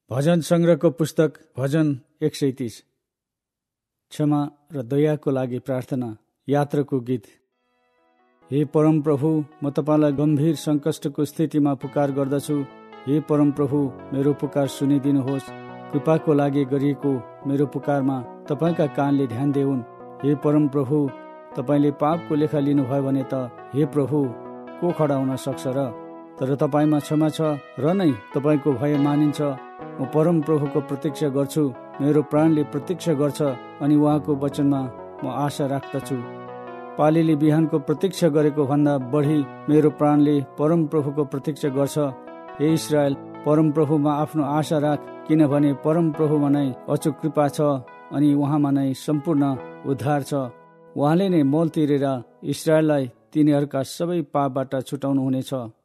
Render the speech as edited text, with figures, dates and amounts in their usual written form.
भजन सङ्ग्रहको पुस्तक भजन 130। क्षमा र दयाको लागि प्रार्थना। यात्राको गीत। हे परम प्रभु, म तपाईँलाई गम्भीर सङ्कष्टको स्थितिमा पुकार गर्दछु। हे परम प्रभु, मेरो पुकार सुनिदिनुहोस्। कृपाको लागि गरिएको मेरो पुकारमा तपाईँका कानले ध्यान देऊन्। हे परम प्रभु, तपाईँले पापको लेखा लिनुभयो भने त हे प्रभु, को खडा हुन सक्छ र? तर तपाईँमा क्षमा छ र नै तपाईँको भय मानिन्छ। म परम प्रभुको प्रतीक्षा गर्छु। मेरो प्राणले प्रतीक्षा गर्छ अनि उहाँको वचनमा म आशा राख्दछु। पालीले बिहानको प्रतीक्षा गरेको भन्दा बढी मेरो प्राणले परम प्रभुको प्रतीक्षा गर्छ। हे इस्राएल, परम प्रभुमा आफ्नो आशा राख, किनभने परम प्रभुमा नै अचूक कृपा छ अनि उहाँमा नै सम्पूर्ण उद्धार छ। उहाँले नै मोल तिरेर इस्राएललाई तिनीहरूका सबै पापबाट छुटाउनु हुनेछ।